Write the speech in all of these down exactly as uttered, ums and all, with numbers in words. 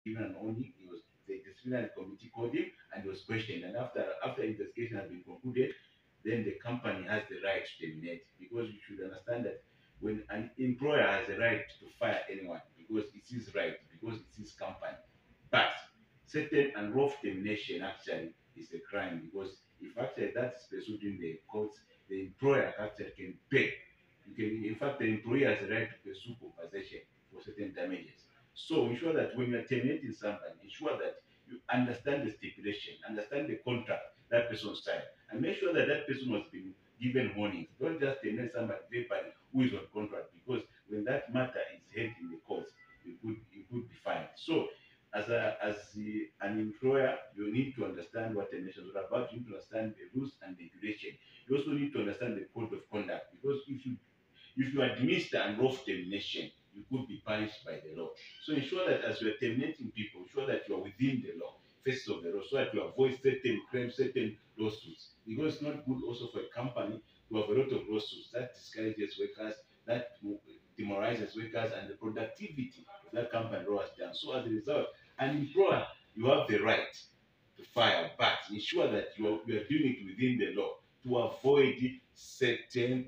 given an warning. He was the disciplinary committee called him and he was questioned. And after after investigation has been concluded, then the company has the right to terminate, because you should understand that when an employer has the right to fire anyone because it's his right, because it's his company. But certain unlawful termination actually is a crime, because if actually that's pursued in the courts, the employer actually can pay. You can, in fact, the employer has the right to pursue compensation for certain damages. So ensure that when you are terminating somebody, ensure that you understand the stipulation, understand the contract that person signed, and make sure that that person has been given warnings. Don't just terminate somebody verbally who is on contract, because when that matter is held in the courts, you could you could be fined. So as a as the, an employer, you need to understand what termination is all about. You need to understand the rules and regulation. You also need to understand the code of conduct, because if you if you administer unlawful termination, you could be punished by the law. So ensure that as you are terminating people, ensure that you are within the law, face of the law, so that you avoid certain claims, certain lawsuits. Because it's not good also for a company to have a lot of lawsuits that discourages workers, that demoralizes workers, and the productivity of that company law has done. So as a result, an employer, you have the right to fire, but ensure that you are, you are doing it within the law to avoid certain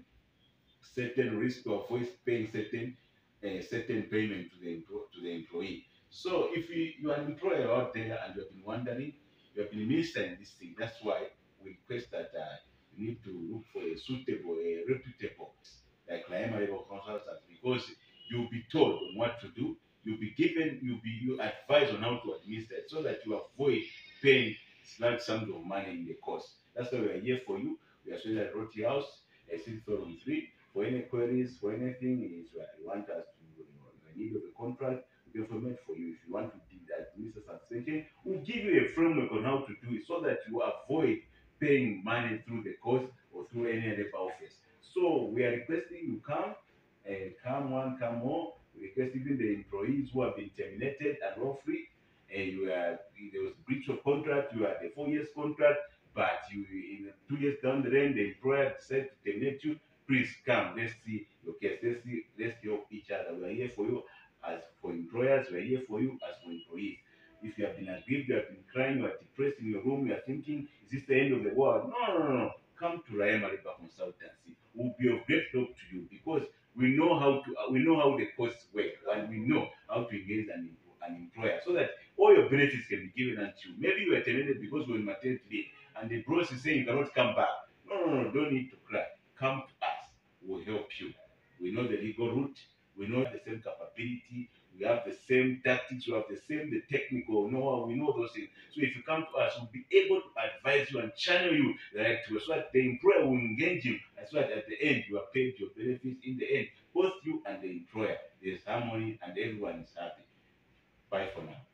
certain risk to avoid paying certain uh, certain payment to the empl- to the employee. So if you, you are an employer out there and you have been wondering, you have been missing this thing. That's why we request that uh, you need to look for a suitable, a reputable, like Laema Labor Consultant, because you'll be told on what to do. You'll be given, you'll be you advised on how to administer it, so that you avoid paying large sums of money in the course. That's why we are here for you. We are still at Roti House, uh, six forum three. For any queries, for anything, is uh, you want us to, you know, the need of a contract, we can format for you. If you want to do that, Mister Substation, we'll give you a framework on how to do it, so that you avoid paying money through the course or through any other office. So we are requesting you come and come one, come more. We request even the employees who have been terminated and lawfully, and you are there was breach of contract, you had a four years contract, but you in two years down the line the employer decided to terminate you. Please come, let's see your case, let's see, let's help each other. We are here for you as for employers, we are here for you as for employees. If you have been aggrieved, you have been crying, you are depressed in your room, you are thinking, is this the end of the world? No, no, no, no. Come to Rayama River Consultancy. We'll be of great help to you, because we know how to uh, we know how the costs work, and we know how to engage an, an employer, so that all your benefits can be given unto you. Maybe you were terminated because you were in maternity leave and the boss is saying you cannot come back. No, no, no, don't need to cry. Come to us. We'll help you. We know the legal route. We know the same capability. We have the same tactics. We have the same the technical know We know those things. So if you come to us, we'll be able to advise you and channel you the right way, so that the employer will engage you, and so that at the end you are paid your benefits. In the end, both you and the employer, there's harmony and everyone is happy. Bye for now.